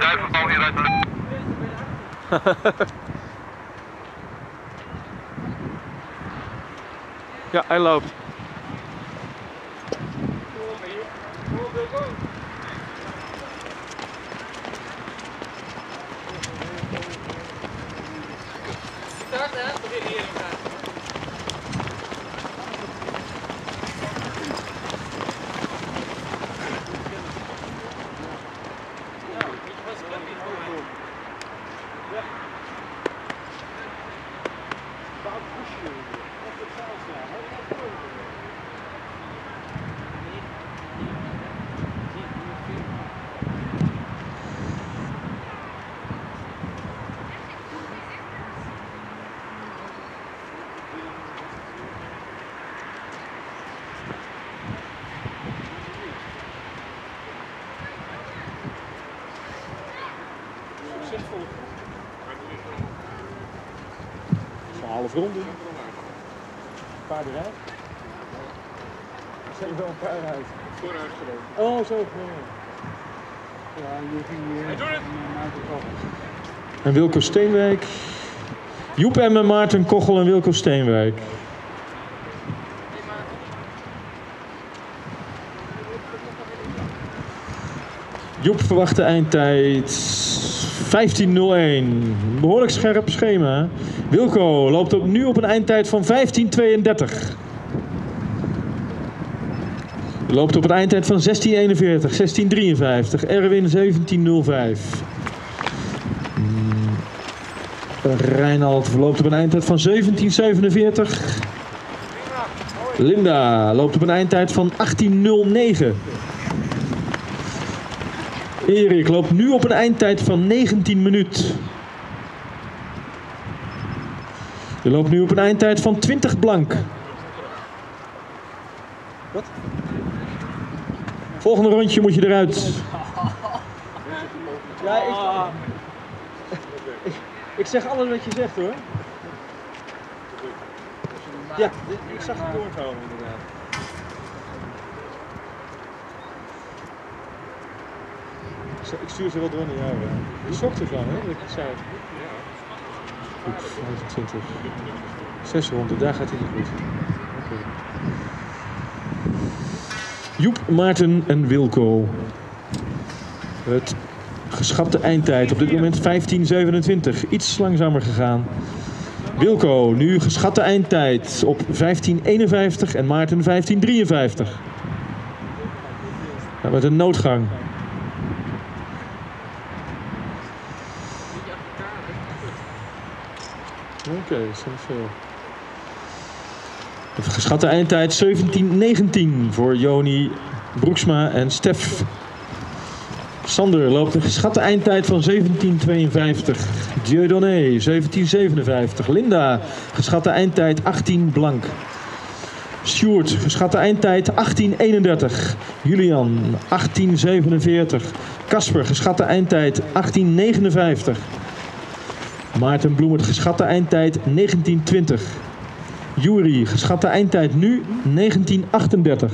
tijdverval in uit de lucht. Ja, hij loopt. Succesvol. 12 ronden. Paardenrijd. Er zijn wel een paar uit. Vooruit gereden. Oh, zo. En Wilco Steenwijk. Joep en Maarten Kochel en Wilco Steenwijk. Joep verwacht de eindtijd 15:01. Behoorlijk scherp schema. Wilco loopt nu op een eindtijd van 15:32. Loopt op een eindtijd van 16:41, 16:53. Erwin 17:05. Reinald loopt op een eindtijd van 17:47. Linda loopt op een eindtijd van 18:09. Erik loopt nu op een eindtijd van 19 minuten. Je loopt nu op een eindtijd van 20 blank. Wat? Volgende rondje moet je eruit. Ja, ik zeg alles wat je zegt hoor. Ja, ik zag het doorkomen inderdaad. Ik stuur ze wel door naar jou. Je schokt ervan, hè? Dat ik het zei. Goed, 25. 6 ronden, daar gaat hij niet goed. Okay. Joep, Maarten en Wilco. Het geschapte eindtijd op dit moment 15:27. Iets langzamer gegaan. Wilco, nu geschatte eindtijd op 15:51 en Maarten 15:53. Ja, met een noodgang. Oké, dat is niet veel. De geschatte eindtijd 17:19 voor Joni Broeksma en Stef. Sander loopt een geschatte eindtijd van 17:52. Dieudonné 17:57. Linda, geschatte eindtijd 18 blank. Sjoerd, geschatte eindtijd 18:31. Julian 18:47. Kasper, geschatte eindtijd 18:59. Maarten Bloemert, geschatte eindtijd 19:20. Juri, geschatte eindtijd nu 19:38.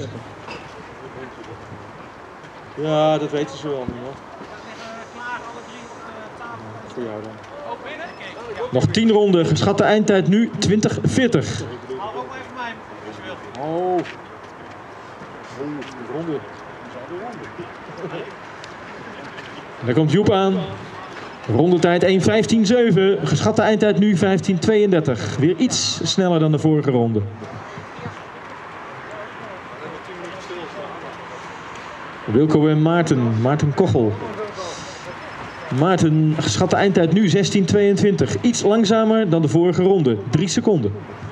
Ja, dat weten ze wel nu hoor. Klaar, alle drie op tafel. Voor jou dan. Ook binnen? Nog 10 ronden, geschatte eindtijd nu 20:40. Haal ook maar even mij, als je wilt. Oh. Ronde. En daar komt Joep aan. Rondetijd 1:15:7. Geschatte eindtijd nu 15:32. Weer iets sneller dan de vorige ronde. Wilco en Maarten. Maarten Kochel. Maarten, geschatte eindtijd nu 16:22. Iets langzamer dan de vorige ronde. 3 seconden.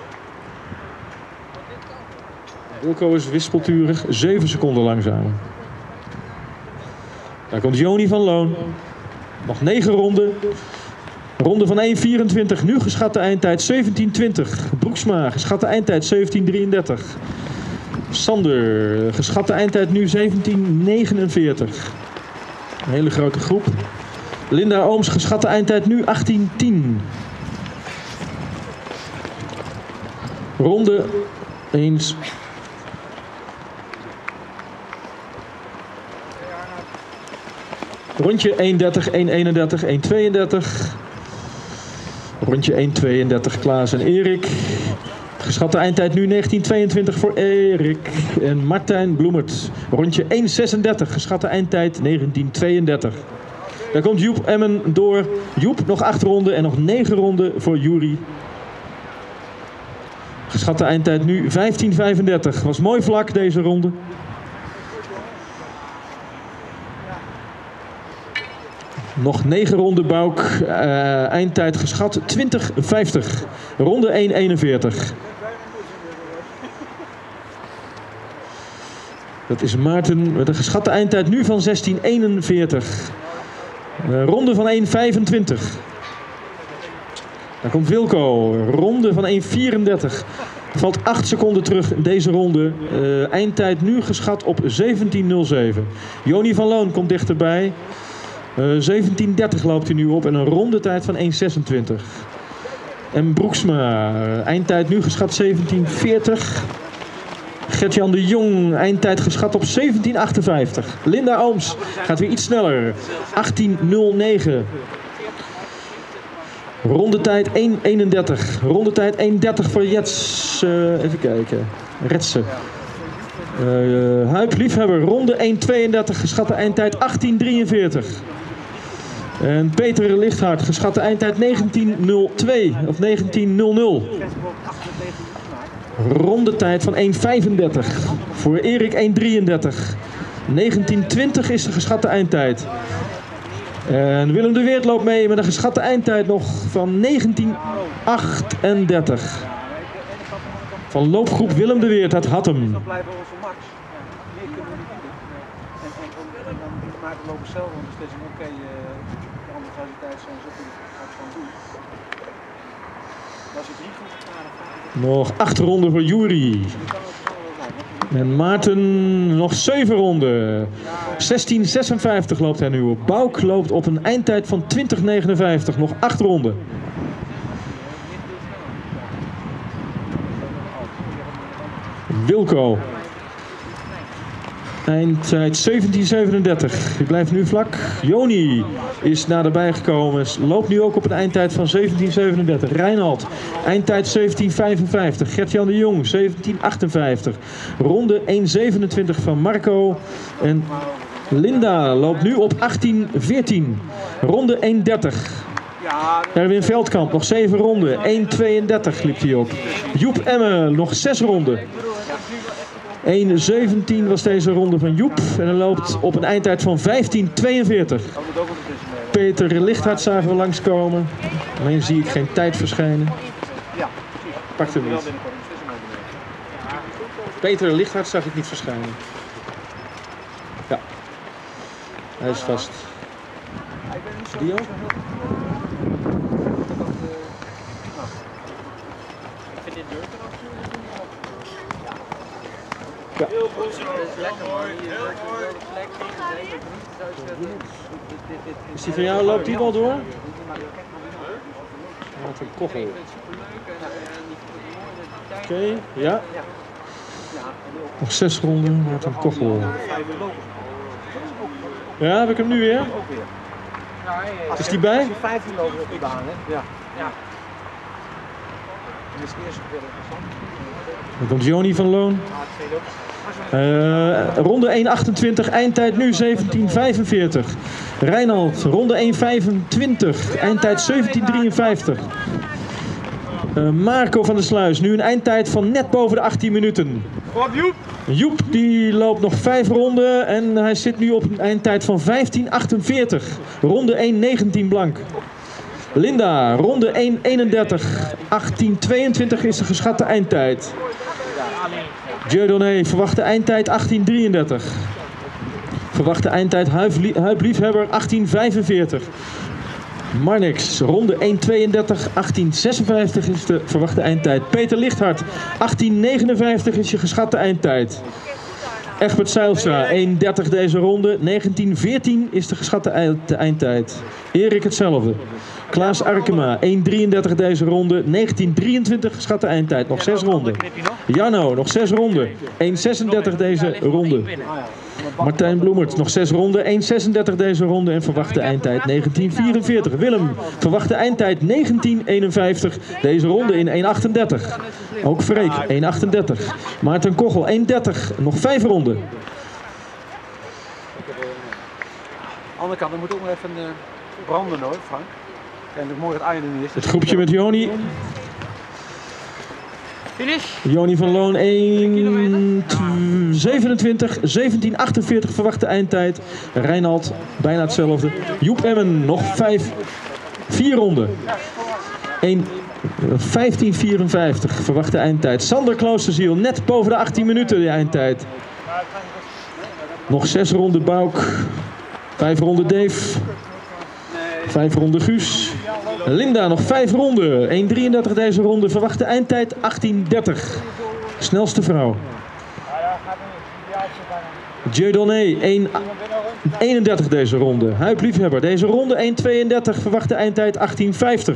Wilco is wispelturig. 7 seconden langzamer. Daar komt Joni van Loon. Nog 9 ronden. Ronde van 1:24. Nu geschatte eindtijd 17:20. Broeksma, geschatte eindtijd 17:33. Sander, geschatte eindtijd nu 17:49. Een hele grote groep. Linda Ooms, geschatte eindtijd nu 18:10. Ronde eens. Rondje 1.30, 1.31, 1.32. Rondje 1.32 Klaas en Erik. Geschatte eindtijd nu 19.22 voor Erik en Martijn Bloemert. Rondje 1.36, geschatte eindtijd 19.32. Daar komt Joep Emmen door. Joep nog 8 ronden en nog 9 ronden voor Juri. Geschatte eindtijd nu 15.35. Was mooi vlak deze ronde. Nog 9 ronden Bouk. Eindtijd geschat 20.50. Ronde 1.41. Dat is Maarten met een geschatte eindtijd nu van 16.41. Ronde van 1.25. Daar komt Wilco. Ronde van 1.34. Valt 8 seconden terug in deze ronde. Eindtijd nu geschat op 17.07. Joni van Loon komt dichterbij. 17.30 loopt hij nu op en een rondetijd van 1.26. En Broeksma, eindtijd nu geschat 17.40. Gert-Jan de Jong, eindtijd geschat op 17.58. Linda Ooms gaat weer iets sneller, 18.09. Rondetijd 1.31. Rondetijd 1.30 voor Jets. Even kijken. Retsen. Huip Liefhebber, ronde 1.32. Geschatte eindtijd 18.43. En Peter Lichthart, geschatte eindtijd 19.02 of 19.00. Rondetijd van 1.35. Voor Erik 1.33. 19.20 is de geschatte eindtijd. En Willem de Weert loopt mee met een geschatte eindtijd nog van 19.38. Van loopgroep Willem de Weert uit Hattem. Dan blijven we voor Max. Meer kunnen we niet doen. En dan maken we lopen zelf, want het is een oké. Anders als die tijd zo'n zitten, gaat het gewoon doen. Als je 3 goed gedaan hebt, Nog 8 ronden voor Juri. En Maarten nog 7 ronden. 16.56 loopt hij nu op. Bouk loopt op een eindtijd van 20.59. Nog 8 ronden. Wilco. Eindtijd 17.37. Die blijft nu vlak. Joni is naderbij gekomen. Loopt nu ook op een eindtijd van 17.37. Reinhard. Eindtijd 17.55. Gert-Jan de Jong 17.58. Ronde 1.27 van Marco. En Linda loopt nu op 18.14. Ronde 1.30. Erwin Veldkamp nog 7 ronden. 1.32 liep hij op. Joep Emmen nog 6 ronden. 1.17 was deze ronde van Joep. En hij loopt op een eindtijd van 15.42. Peter Lichthart zagen we langskomen. Alleen zie ik geen tijd verschijnen. Pakt hem niet. Peter Lichthart zag ik niet verschijnen. Ja. Hij is vast. Die ook? Ja. Heel goed zo. Heel mooi. Heel mooi. Is die van jou, loopt die wel door? Wat een kochel. Oké, ja. Nog 6 ronden, wat een kochel. Ja, heb ik hem nu weer? Is die bij? 15 lopen op de baan, hè? Ja. Dat is de eerste keer interessant. Dan komt Joni van Loon. Ronde 1.28, eindtijd nu 17.45. Reinhard, ronde 1.25, eindtijd 17.53. Marco van der Sluis, nu een eindtijd van net boven de 18 minuten. Kom Joep! Joep die loopt nog 5 ronden en hij zit nu op een eindtijd van 15.48. Ronde 1.19 blank. Linda, ronde 1.31. 18.22 is de geschatte eindtijd. Dieudonné, verwachte eindtijd 18.33. Verwachte eindtijd Huip Liefhebber 18.45. Marnix, ronde 1.32. 18.56 is de verwachte eindtijd. Peter Lichthart, 18.59 is je geschatte eindtijd. Egbert Zijlstra, 1.30 deze ronde. 19.14 is de geschatte eindtijd. Erik hetzelfde. Klaas Arkema, 1.33 deze ronde. 19.23 geschatte eindtijd. Nog 6 ronden. Janno, nog 6 ronden. 1.36 deze ronde. Martijn Bloemert, nog 6 ronden, 1.36 deze ronde en verwachte eindtijd 19.44. Willem, verwachte eindtijd 19.51, deze ronde in 1.38. Ook Freek, 1.38. Maarten Kochel, 1.30, nog 5 ronden. Andere kant, dan moet ook nog even branden hoor, Frank. En dat mooi het einde nu is. Het groepje met Joni. Finish. Joni van Loon 1.27, 17.48 verwachte eindtijd. Reinald bijna hetzelfde. Joep Emmen nog 4 ronden. 15.54 verwachte eindtijd. Sander Kloosterziel net boven de 18 minuten de eindtijd. Nog 6 ronden Bouk. 5 ronden Dave. 5 ronden Guus. Linda nog 5 ronden. 1.33 deze ronde. Verwachte eindtijd 18.30. Snelste vrouw. Dieudonné 1.31 deze ronde. Huip Liefhebber deze ronde 1.32. Verwachte eindtijd 18.50.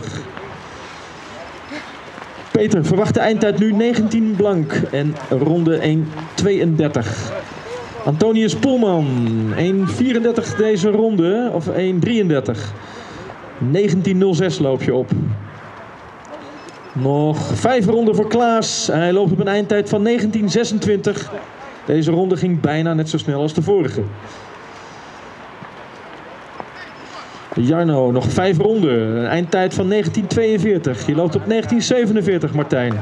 Peter verwachte eindtijd nu 19 blank. En ronde 1.32. Antonius Poelman 1.34 deze ronde. Of 1.33. 19.06 loop je op. Nog 5 ronden voor Klaas. Hij loopt op een eindtijd van 19.26. Deze ronde ging bijna net zo snel als de vorige. Jarno, nog 5 ronden. Een eindtijd van 19.42. Je loopt op 19.47, Martijn.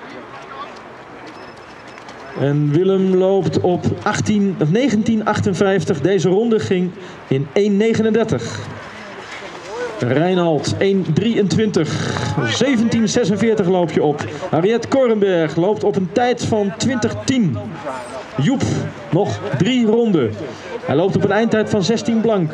En Willem loopt op 19.58. Deze ronde ging in 1.39. Reinald 1.23, 17.46 loop je op. Harriet Korenberg loopt op een tijd van 20.10. Joep, nog 3 ronden. Hij loopt op een eindtijd van 16 blank.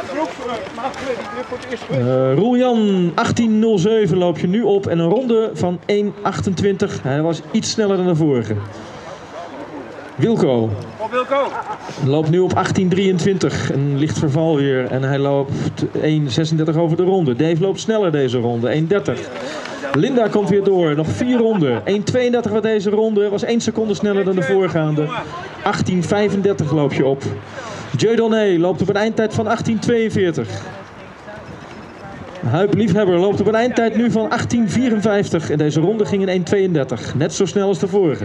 Roeljan 18.07 loop je nu op en een ronde van 1.28. Hij was iets sneller dan de vorige. Wilco loopt nu op 18.23, een licht verval weer en hij loopt 1.36 over de ronde. Dave loopt sneller deze ronde, 1.30. Linda komt weer door, nog 4 ronden. 1.32 was deze ronde, was 1 seconde sneller dan de voorgaande. 18.35 loop je op. Dieudonné loopt op een eindtijd van 18.42. Huip Liefhebber loopt op een eindtijd nu van 18.54 en deze ronde ging in 1.32, net zo snel als de vorige.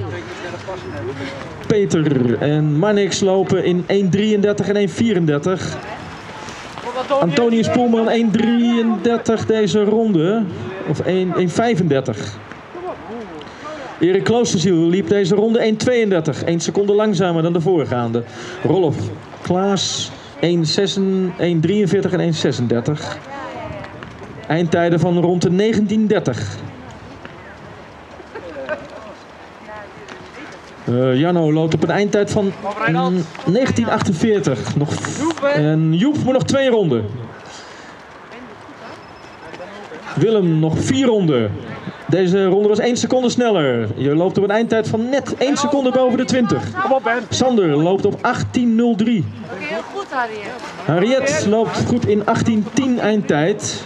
Peter en Marnix lopen in 1.33 en 1.34. Antonius Poelman 1.33 deze ronde. Of 1.35. Erik Kloosterziel liep deze ronde 1.32. 1 seconde langzamer dan de voorgaande. Rolf Klaas 1.43 en 1.36. Eindtijden van rond de 19.30. Janno loopt op een eindtijd van 19.48. En Joep moet nog 2 ronden. Willem nog 4 ronden. Deze ronde was 1 seconde sneller. Je loopt op een eindtijd van net 1 seconde boven de 20. Sander loopt op 18.03. Heel goed, Harriet. Harriet loopt goed in 18.10 eindtijd.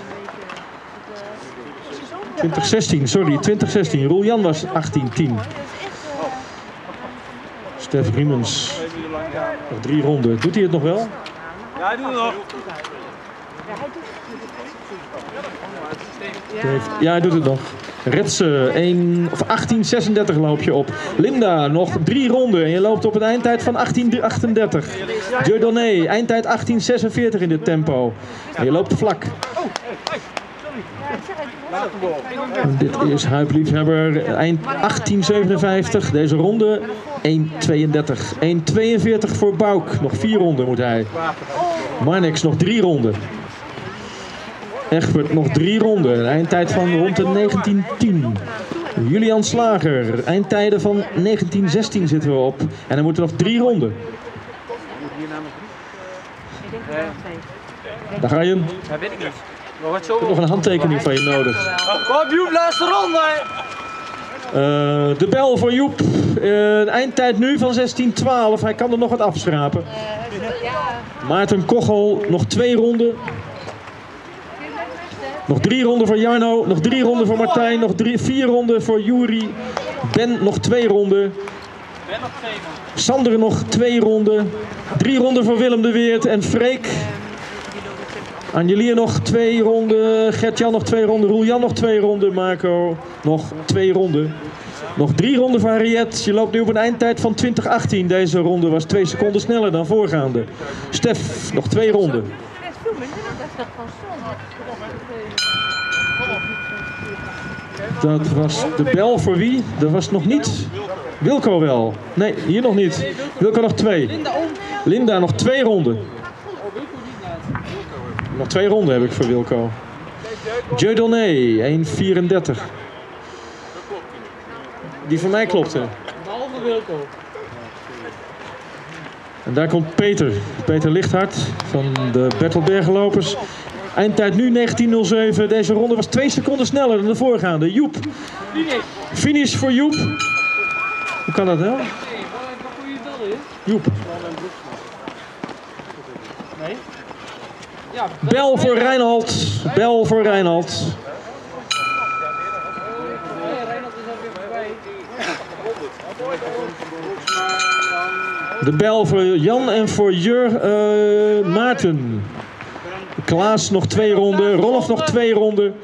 2016. Roeljan was 18.10. Stef Riemens. Nog 3 ronden. Doet hij het nog wel? Ja, hij doet het nog. Ja, hij doet het nog. Retsen 18.36 loop je op. Linda nog 3 ronden en je loopt op een eindtijd van 18.38. Dieudonné, eindtijd 18.46 in dit tempo. En je loopt vlak. En dit is Huip Liefhebber, eind 18.57. Deze ronde 1.32. 1.42 voor Bouk. Nog 4 ronden moet hij. Marnix nog 3 ronden. Egbert nog 3 ronden. Een eindtijd van rond de 19.10. Julian Slager. Eindtijden van 19.16 zitten we op. En dan moeten nog 3 ronden. Daar ga je. Dat weet ik niet. Ik heb nog een handtekening van je nodig. Kom Joep, laatste ronde! De bel voor Joep. Eindtijd nu van 16.12. Hij kan er nog wat afschrapen. Maarten Kochel nog 2 ronden. Nog 3 ronden voor Jarno. Nog 3 ronden voor Martijn. Nog 4 ronden voor Juri. Ben nog 2 ronden. Sander nog 2 ronden. 3 ronden voor Willem de Weert en Freek. Angelier nog 2 ronden. Gert-Jan nog 2 ronden. Roel-Jan nog 2 ronden. Marco nog 2 ronden. Nog 3 ronden voor Harriet. Je loopt nu op een eindtijd van 2018. Deze ronde was 2 seconden sneller dan voorgaande. Stef, nog 2 ronden. Dat was de bel voor wie? Dat was nog niet. Wilco wel. Nee, hier nog niet. Wilco nog 2. Linda nog 2 ronden. Nog 2 ronden heb ik voor Wilco. Dieudonné, 1,34. Die van mij klopte. Behalve Wilco. En daar komt Peter. Peter Lichthart van de Bertelbergenlopers. Eindtijd nu 19:07. Deze ronde was 2 seconden sneller dan de voorgaande. Joep. Finish voor Joep. Hoe kan dat nou? Joep. Nee? Ja, Bel voor Reinhold. Bel voor Reinhold. Reinhold is alweer voorbij. De bel voor Jan en voor Maarten. Klaas nog 2 ronden. Rolf nog 2 ronden.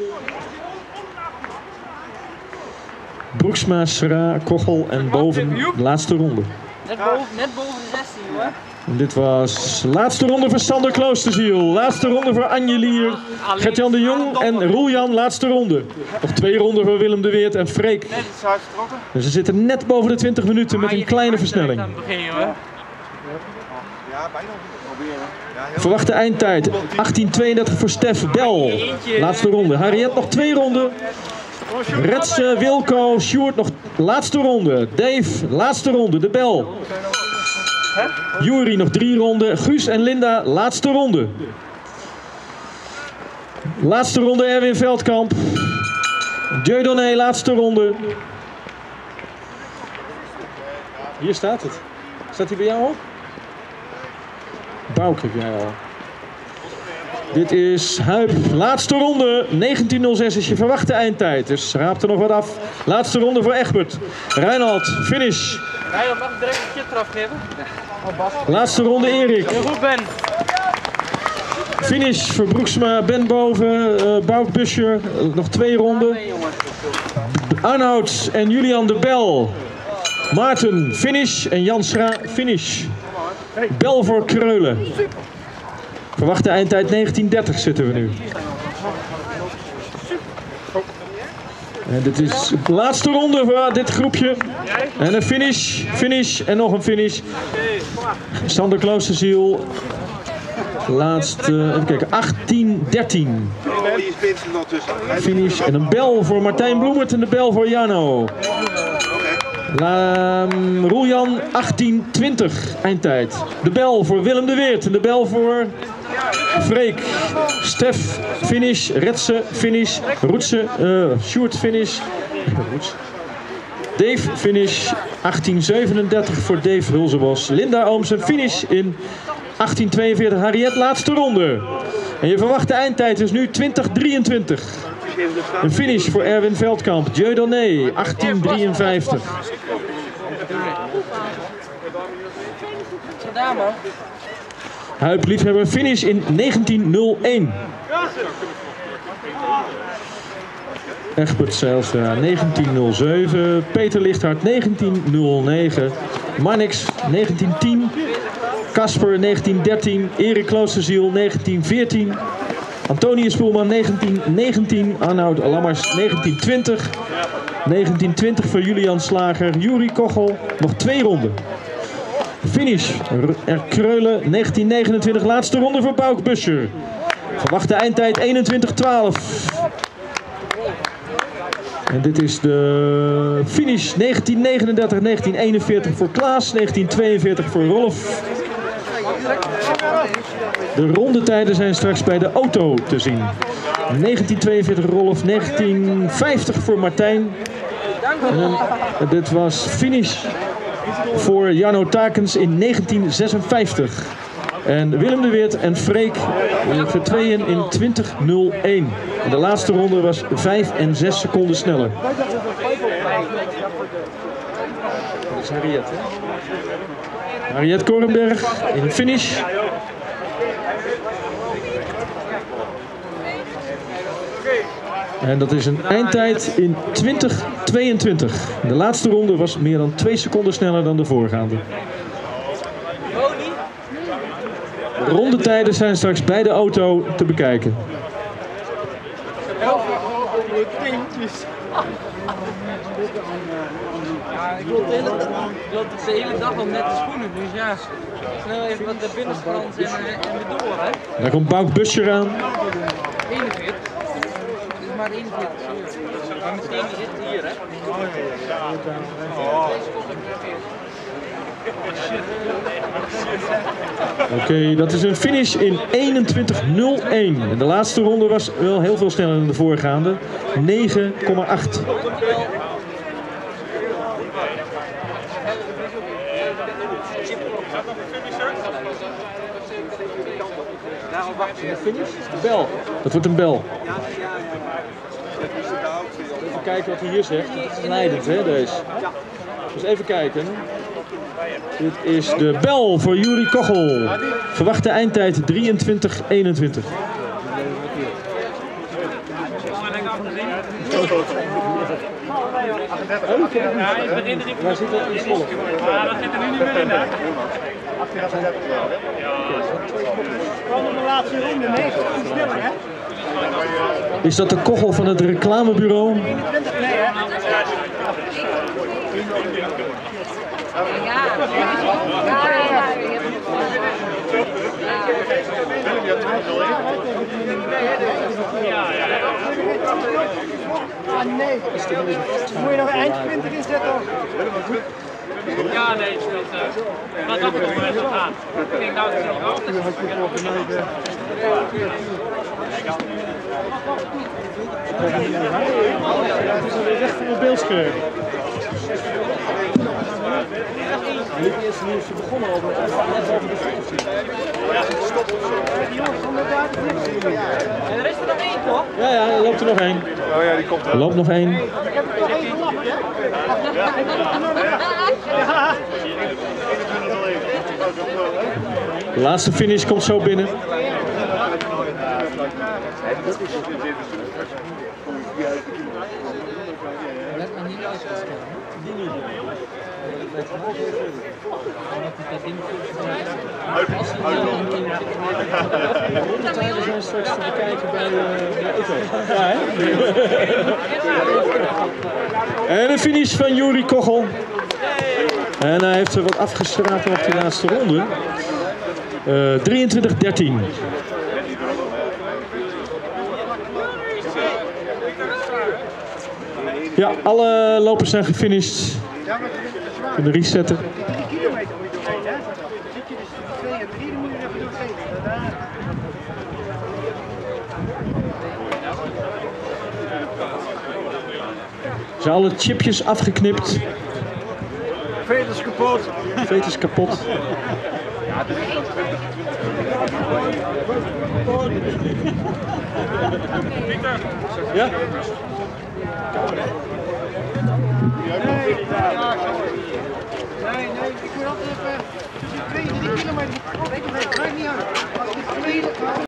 Broeksma, Sra, Kochel en boven de laatste ronde. Net boven de 16, hoor. En dit was de laatste ronde voor Sander Kloosterziel. Laatste ronde voor Angelier. Gert-Jan de Jong en Roeljan. Laatste ronde. Nog 2 ronden voor Willem de Weert en Freek. Dus ze zitten net boven de 20 minuten met een kleine versnelling. Verwachte eindtijd 18:32 voor Stef Bel. Laatste ronde. Harriet nog 2 ronden. Retsen, Wilco, Sjoerd nog laatste ronde. Dave, laatste ronde. De Bel. Juri nog 3 ronden. Guus en Linda, laatste ronde. Laatste ronde Erwin Veldkamp. Dieudonné, laatste ronde. Hier staat het. Staat hij bij jou op? Bouk heb jij al. Dit is Huip. Laatste ronde. 19:06 is je verwachte eindtijd. Dus raapt er nog wat af. Laatste ronde voor Egbert. Reinhold, finish. Reinhold mag direct een kit eraf geven. Laatste ronde Erik. Heel goed, Ben. Finish voor Broeksma, Ben boven, Bouk Buscher. Nog 2 ronden. Arnoud en Julian de Bel. Maarten, finish. En Jan Schra, finish. Bel voor Kreulen. Verwachte eindtijd 19:30 zitten we nu. En dit is de laatste ronde voor dit groepje. En een finish, finish en nog een finish. Sander Kloosterziel. Laatste, even kijken, 18:13. Finish en een bel voor Martijn Bloemert en de bel voor Jano. Roeljan 18:20 eindtijd. De bel voor Willem de Weert en de bel voor Freek. Stef finish, Retsen finish, Roetsen, Sjoerd finish. Dave finish 18:37 voor Dave Hulzebos. Linda Oomsen finish in 18:42. Harriet laatste ronde. En je verwachte eindtijd is nu 20:23. Een finish voor Erwin Veldkamp. Dieudonné 18:53. Gedaan, man. Huip liefhebber finish in 19:01. Egbert Zijlstra 19:07. Peter Lichthart 19:09. Marnix 19:10. Kasper 19:13. Erik Kloosterziel 19:14. Antonius Spoelman 19:19. Arnoud Lammers 19:20. 19:20 voor Julian Slager. Juri Kochel nog 2 ronden. Finish Kreulen 19:29. Laatste ronde voor Bouk Buscher. Verwachte eindtijd 21:12. En dit is de finish 19:39, 19:41 voor Klaas, 19:42 voor Rolf. De rondetijden zijn straks bij de auto te zien. 19:42 Rolf, 19:50 voor Martijn. En dit was finish voor Jarno Takens in 19:56. En Willem de Weert en Freek voor tweeën in 20:01. En de laatste ronde was 5 en 6 seconden sneller. Dat is Harriet, hè? Harriet Korenberg in de finish. En dat is een eindtijd in 20:22. De laatste ronde was meer dan 2 seconden sneller dan de voorgaande. De rondetijden zijn straks bij de auto te bekijken. Ja, ik loop de hele dag al met de schoenen, dus ja, snel even wat de binnenstrand en weer door, hè. Daar komt Bouk Buscher aan. 41. Het is maar 41. Maar meteen zit hier, hè. Oké, dat is een finish in 21:01. En de laatste ronde was wel heel veel sneller dan de voorgaande. 9,8. Daarom wachten we. Finish? De bel. Dat wordt een bel. Even kijken wat hij hier zegt. Het is leidend, hè, deze. Dus even kijken. Dit is de bel voor Juri Kochel. Verwachte eindtijd 23:21. Waar zit dat in vol? Ja, dat zit er nu niet meer in, hè? Kwam op de laatste ronde, nee, iets sneller, hè? Is dat de Kochel van het reclamebureau? 21, nee, hè? Ah, nee. Moet je nog een eindpunten inzetten? Ja, nee, dat is ook het resultaat. Ik denk nou, het is niet altijd. Het is alweer recht voor het beeldscherm. Hij liep eerst nu, ze begonnen al met net over de foto's zien. En er is er nog één, toch? Ja, er loopt er nog één. Oh ja, die komt Er loopt nog één. De laatste finish komt zo binnen. Let maar niet uitgesteld. Die niet. Dat ding De rondetijden zijn straks te bekijken bij de auto. Ja, hè? En de finish van Juri Kochel. En hij heeft er wat afgestraten op de laatste ronde. 23:13. Ja, alle lopers zijn gefinished. Kunnen resetten. 3 kilometer moet je doorheen, hè? Zit je dus 2 en 3, dan moet je even doorheen. Zijn alle chipjes afgeknipt. Veters kapot. Veters kapot. Ja? Nee, ik moet altijd even tussen 2 en 3 kilometer. Ik weet het niet uit.